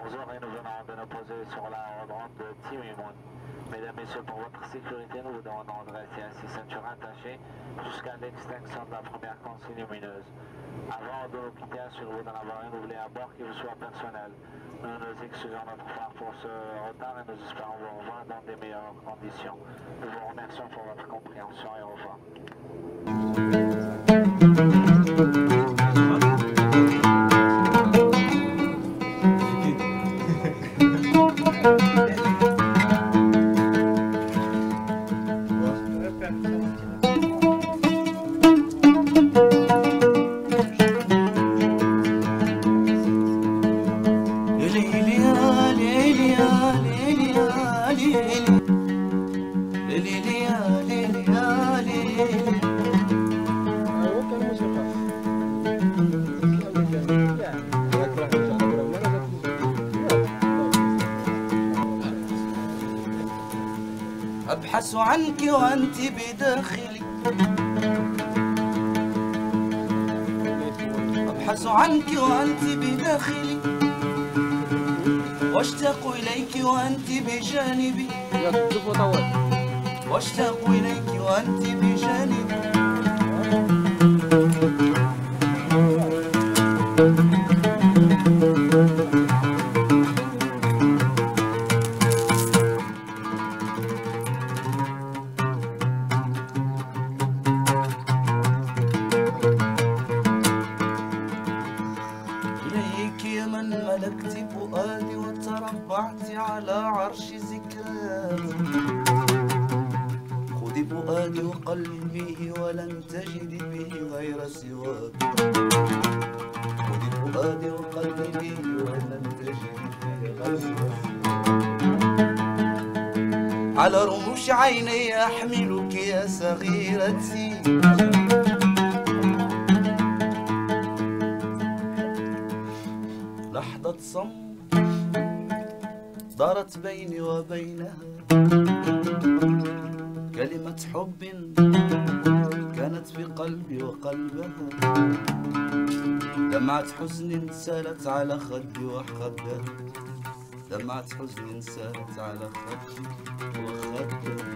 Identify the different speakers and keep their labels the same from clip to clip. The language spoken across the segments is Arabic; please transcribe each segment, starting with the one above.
Speaker 1: 14h et nous venons de nous poser sur l'aérodrome de Timimoun. Mesdames, Messieurs, pour votre sécurité, nous vous demandons de rester assis ceinture attachée jusqu'à l'extinction de la première consigne lumineuse. Avant de nous quitter, assurez-vous d'en avoir un oublié à bord qui vous soit personnel. Nous nous excusons notre part pour ce retard et nous espérons vous revoir dans des meilleures conditions. Nous vous remercions pour votre compréhension et au revoir.
Speaker 2: أبحث عنك وأنت بداخلي، أبحث عنك وأنت بداخلي، واشتاق إليك وأنت بجانبي، واشتاق إليك وأنت بجانبي. من ملكت فؤادي وتربعت على عرش ذكرياتي، خذي فؤادي وقلبي ولن تجدي به غير سواك، خذي فؤادي وقلبي ولن تجدي به غير سواك. على رموش عيني أحملك يا صغيرتي، لحظة صمت دارت بيني وبينها، كلمة حب كانت في قلبي وقلبها، دمعة حزن سالت على خدي وخدها، دمعة حزن سالت على خدي وخدها.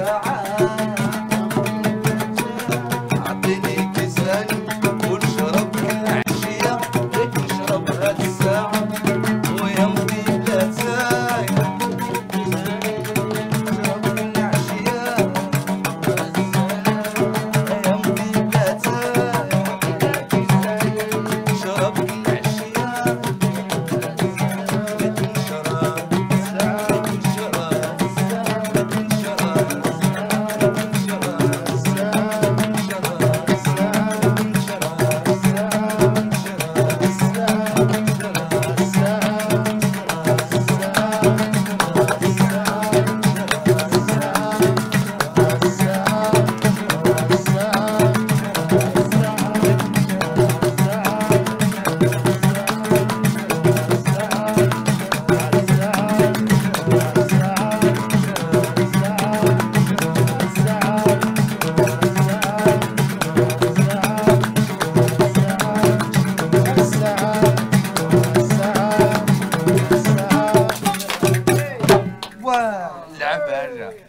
Speaker 2: لعب هذا